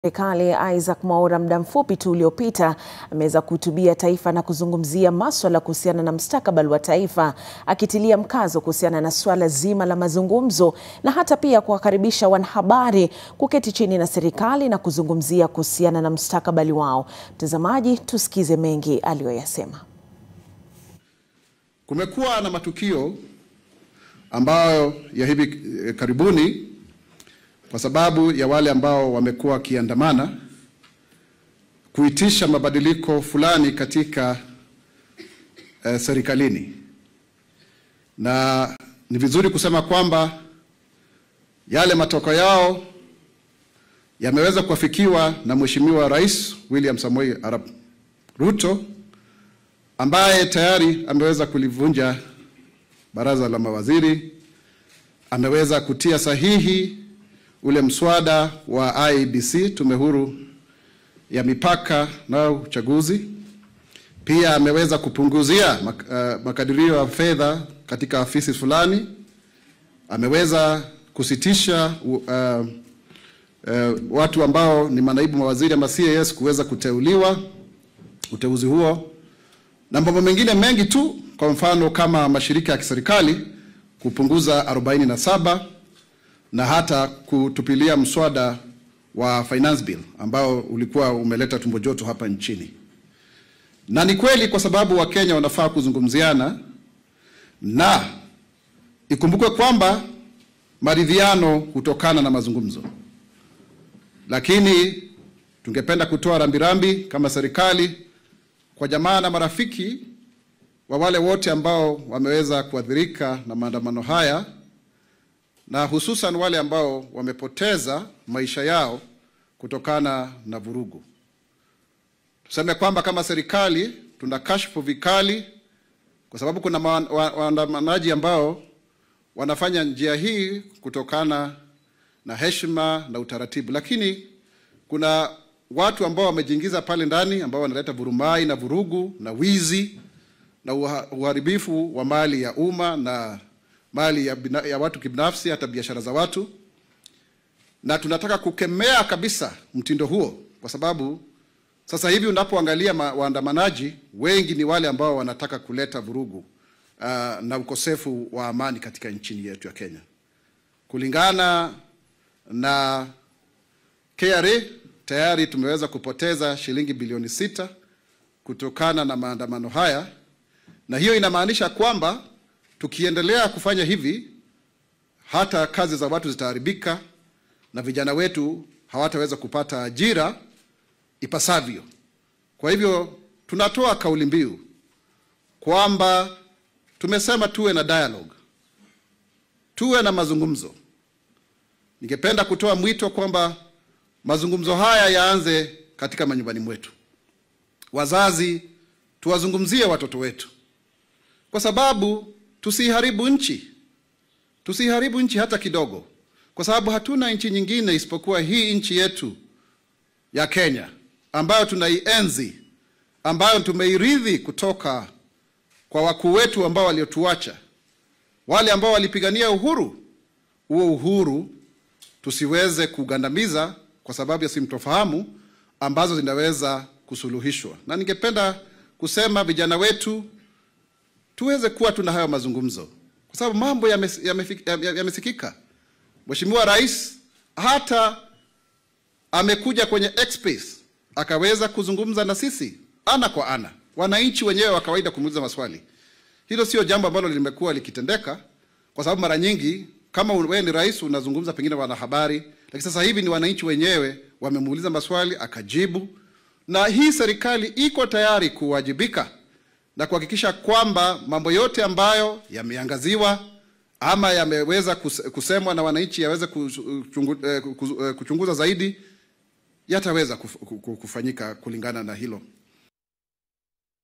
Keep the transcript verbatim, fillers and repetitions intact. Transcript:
Serikali Isaac Mwaura muda mfupi tu uliopita ameweza kuhutubia taifa na kuzungumzia masuala kuhusiana na mustakabali wa taifa, akitilia mkazo kuhusiana na swala zima la mazungumzo na hata pia kuwakaribisha wanahabari kuketi chini na serikali na kuzungumzia kuhusiana na mustakabali wao. Mtazamaji, tusikize mengi aliyoyasema. Kumekuwa na matukio ambayo ya hivi karibuni kwa sababu ya wale ambao wamekuwa kiandamana kuitisha mabadiliko fulani katika uh, serikalini. Na ni vizuri kusema kwamba yale matokeo yao yameweza kuafikiwa na Mheshimiwa Rais William Samoei Arap Ruto, ambaye tayari ameweza kulivunja baraza la mawaziri, ameweza kutia sahihi ule mswada wa I E B C, tume huru ya mipaka na uchaguzi. Pia ameweza kupunguzia makadirio ya fedha katika afisi fulani. Ameweza kusitisha uh, uh, watu ambao ni manaibu mawaziri ama C A S kuweza kuteuliwa, uteuzi huo. Na mambo mengine mengi tu, kwa mfano kama mashirika ya kiserikali kupunguza arobaini na saba na hata kutupilia mswada wa finance bill ambao ulikuwa umeleta tumbo joto hapa nchini. Na ni kweli kwa sababu Wakenya wanafaa kuzungumziana, na ikumbukwe kwamba maridhiano hutokana na mazungumzo. Lakini tungependa kutoa rambirambi kama serikali kwa jamaa na marafiki wa wale wote ambao wameweza kuathirika na maandamano haya, na hususan wale ambao wamepoteza maisha yao kutokana na vurugu. Tuseme kwamba kama serikali tunakashifu vikali kwa sababu kuna waandamanaji ambao wanafanya njia hii kutokana na heshima na utaratibu, lakini kuna watu ambao wamejiingiza pale ndani ambao wanaleta vurumai na vurugu na wizi na uharibifu wa mali ya umma na mali ya, ya watu kibinafsi, hata biashara za watu. Na tunataka kukemea kabisa mtindo huo, kwa sababu sasa hivi unapoangalia waandamanaji wengi ni wale ambao wanataka kuleta vurugu uh, na ukosefu wa amani katika nchini yetu ya Kenya. Kulingana na K R A, tayari tumeweza kupoteza shilingi bilioni sita kutokana na maandamano haya, na hiyo inamaanisha kwamba tukiendelea kufanya hivi hata kazi za watu zitaharibika na vijana wetu hawataweza kupata ajira ipasavyo. Kwa hivyo tunatoa kauli mbiu kwamba tumesema tuwe na dialogue, tuwe na mazungumzo. Ningependa kutoa mwito kwamba mazungumzo haya yaanze katika manyumbani mwetu. Wazazi, tuwazungumzie watoto wetu, kwa sababu tusiharibu nchi. Tusiharibu nchi hata kidogo, kwa sababu hatuna nchi nyingine isipokuwa hii nchi yetu ya Kenya ambayo tunaienzi, ambayo tumeirithi kutoka kwa wakuu wetu ambao waliotuacha, wale ambao walipigania uhuru. Huo uhuru tusiweze kugandamiza kwa sababu ya simtofahamu ambazo zinaweza kusuluhishwa. Na ningependa kusema vijana wetu tuweze kuwa tuna hayo mazungumzo, kwa sababu mambo yamesikika. Yame, yame Mheshimiwa Rais hata amekuja kwenye X-Space akaweza kuzungumza na sisi ana kwa ana, wananchi wenyewe wa kawaida kumuuliza maswali. Hilo sio jambo ambalo limekuwa likitendeka, kwa sababu mara nyingi kama wewe ni rais unazungumza pengine wanahabari, lakini sasa hivi ni wananchi wenyewe wamemuuliza maswali akajibu. Na hii serikali iko tayari kuwajibika na kuhakikisha kwamba mambo yote ambayo yameangaziwa ama yameweza kusemwa na wananchi yaweze kuchunguza zaidi yataweza kufanyika kulingana na hilo.